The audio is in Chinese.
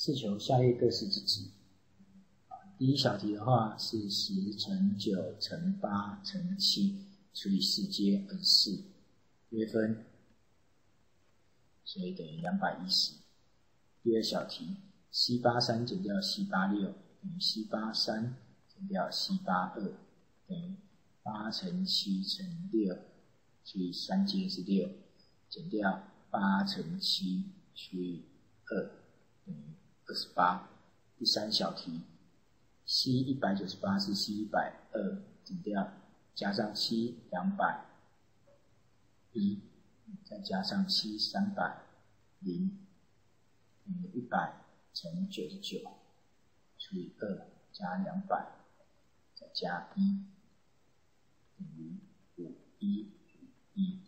试求下列各式之值。第一小题的话是10乘9乘8乘7除以4阶24，约分，所以等于210。第二小题 C83 减掉 C86 等于 C83 减掉 C82 等于8乘7乘6除以3阶是6，减掉8乘7除以2等于28。第三小题 C198 是 C120 减掉加上 C201 再加上 C300 等于100乘99除以2加200再加1等于5151。